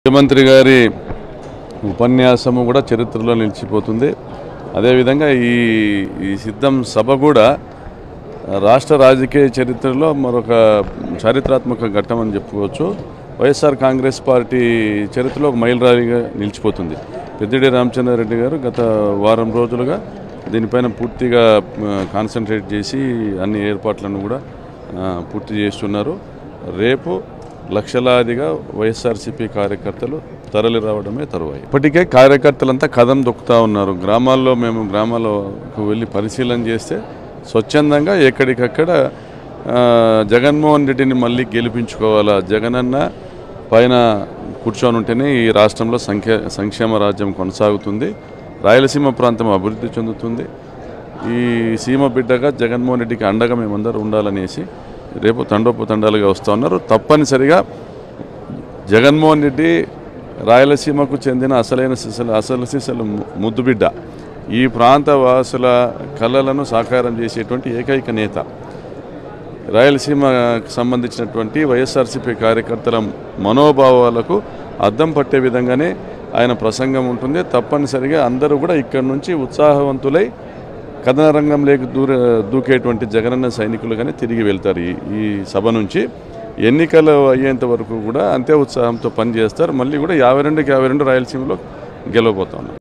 ముఖ్యమంత్రి గారి ఉపన్యాసము కూడా చరిత్రలో నిలిచిపోతుంది. అదేవిధంగా ఈ సిద్ధం సభ కూడా రాష్ట్ర రాజకీయ చరిత్రలో మరొక చారిత్రాత్మక ఘట్టం అని చెప్పుకోవచ్చు. వైఎస్ఆర్ కాంగ్రెస్ పార్టీ చరిత్రలో ఒక మైలురాయిగా నిలిచిపోతుంది. పెద్దిరెడ్డి రామచంద్రారెడ్డి గారు గత వారం రోజులుగా దీనిపైన పూర్తిగా కాన్సన్ట్రేట్ చేసి అన్ని ఏర్పాట్లను కూడా పూర్తి చేస్తున్నారు. రేపు లక్షలాదిగా వైఎస్ఆర్సీపీ కార్యకర్తలు తరలి రావడమే తరువాయి. ఇప్పటికే కార్యకర్తలంతా కదం దొక్కుతూ ఉన్నారు. మేము గ్రామాలకు వెళ్ళి పరిశీలన చేస్తే స్వచ్ఛందంగా ఎక్కడికక్కడ జగన్మోహన్ రెడ్డిని మళ్ళీ గెలిపించుకోవాలా, జగనన్న పైన కూర్చొని ఉంటేనే ఈ రాష్ట్రంలో సంక్షేమ రాజ్యం కొనసాగుతుంది, రాయలసీమ ప్రాంతం అభివృద్ధి చెందుతుంది, ఈ సీమ బిడ్డగా జగన్మోహన్ రెడ్డికి అండగా మేమందరూ ఉండాలనేసి రేపు తండోపతండాలుగా వస్తూ ఉన్నారు. తప్పనిసరిగా జగన్మోహన్ రెడ్డి రాయలసీమకు చెందిన అసలు సిసలు ముద్దుబిడ్డ, ఈ ప్రాంత వాసుల కళలను సాకారం చేసేటువంటి ఏకైక నేత. రాయలసీమకు సంబంధించినటువంటి వైఎస్ఆర్సీపీ కార్యకర్తల మనోభావాలకు అద్దం పట్టే విధంగానే ఆయన ప్రసంగం ఉంటుంది. తప్పనిసరిగా అందరూ కూడా ఇక్కడి నుంచి ఉత్సాహవంతులై కథన రంగంలోకి దూకేటువంటి జగనన్న సైనికులుగానే తిరిగి వెళ్తారు. ఈ సభ నుంచి ఎన్నికలు అయ్యేంత వరకు కూడా అంతే ఉత్సాహంతో పనిచేస్తారు. మళ్ళీ కూడా 52 రాయలసీమలో గెలవబోతా ఉన్నారు.